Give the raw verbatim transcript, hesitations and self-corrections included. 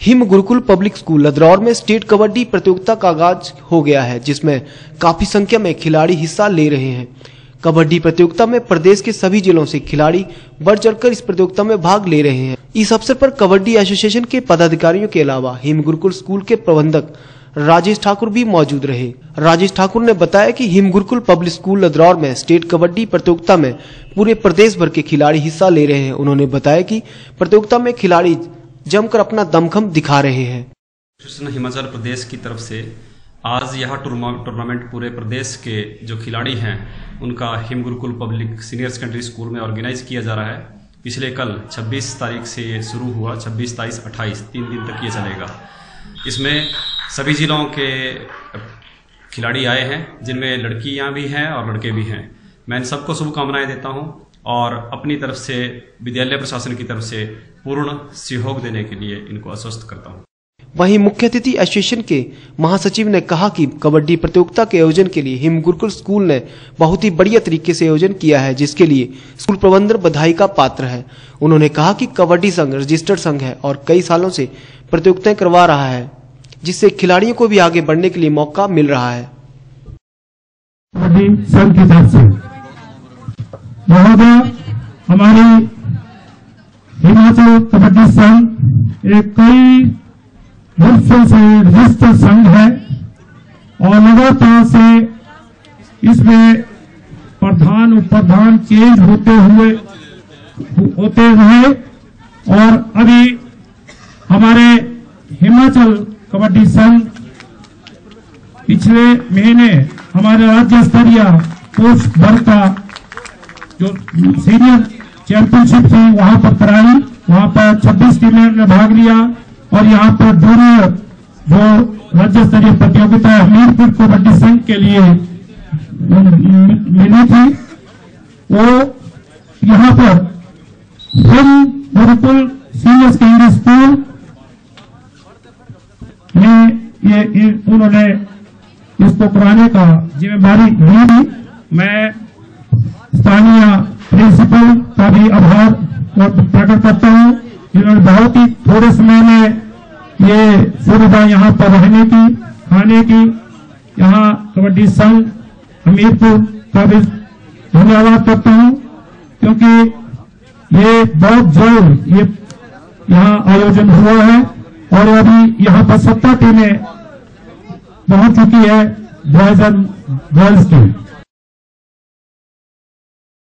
Him Gurukul public school Ladraur में state kabaddi प्रतियोगिता का आगाज हो गया है, जिसमें काफी संख्या में खिलाड़ी हिस्सा ले रहे हैं। कबड्डी प्रतियोगिता में प्रदेश के सभी जिलों से खिलाड़ी बढ़ चढ़कर इस प्रतियोगिता में भाग ले रहे हैं। इस अवसर पर कबड्डी एसोसिएशन के पदाधिकारियों के अलावा हिम गुरुकुल स्कूल के प्रबंधक राजेश ठाकुर भी मौजूद रहे। राजेश ठाकुर ने बताया कि हिम गुरुकुल पब्लिक स्कूल लदरौर में स्टेट कबड्डी प्रतियोगिता में पूरे प्रदेश भर के खिलाड़ी हिस्सा ले रहे हैं। उन्होंने बताया कि प्रतियोगिता में खिलाड़ी जमकर अपना दमखम दिखा रहे हैं। हिमाचल प्रदेश की तरफ से आज यह टूर्नामेंट पूरे प्रदेश के जो खिलाड़ी हैं उनका Him Gurukul public senior secondary school में ऑर्गेनाइज किया जा रहा है। पिछले कल छब्बीस तारीख से ये शुरू हुआ, छब्बीस, तेईस, अट्ठाईस तीन दिन तक ये चलेगा। इसमें सभी जिलों के खिलाड़ी आए हैं, जिनमें लड़कियां भी हैं और लड़के भी हैं। मैं इन सबको शुभकामनाएं देता हूं और अपनी तरफ से विद्यालय प्रशासन की तरफ से पूर्ण सहयोग देने के लिए इनको आश्वस्त करता हूं। वहीं मुख्य अतिथि एसोसिएशन के महासचिव ने कहा कि कबड्डी प्रतियोगिता के आयोजन के लिए हिम गुरुकुल स्कूल ने बहुत ही बढ़िया तरीके से आयोजन किया है, जिसके लिए स्कूल प्रबंधन बधाई का पात्र है। उन्होंने कहा कि कबड्डी संघ रजिस्टर्ड संघ है और कई सालों से प्रतियोगिताएं करवा रहा है, जिससे खिलाड़ियों को भी आगे बढ़ने के लिए मौका मिल रहा है। कबड्डी संघ की तरफ से हमारी हिमाचल कबड्डी संघ एक कई वर्षों से रजिस्टर्ड संघ है और लगातार से इसमें प्रधान उप प्रधान चेंज होते हुए होते हुए और अभी हमारे हिमाचल कबड्डी संघ पिछले महीने हमारे राज्य स्तरीय पोस्ट वर्ग का जो सीनियर चैंपियनशिप थी वहां पर कराई। वहां पर छब्बीस टीमों ने भाग लिया और यहाँ पर जूनियर जो राज्य स्तरीय प्रतियोगिता हमीरपुर कबड्डी संघ के लिए मिली थी, वो यहाँ पर Him Gurukul senior secondary school में ये उन्होंने इसको कराने का जिम्मेदारी ली। मैं स्थानीय प्रिंसिपल का भी आभार प्रकट करता हूं, जिन्होंने बहुत ही थोड़े समय में ये सुविधा यहाँ पर रहने की, खाने की, यहाँ कबड्डी संघ हमीरपुर का भी धन्यवाद करता हूं, क्योंकि ये बहुत जल्द ये यहाँ आयोजन हुआ है और अभी यहाँ पर सत्तर टीमें पहुंच चुकी है बॉयज एंड गर्ल्स की।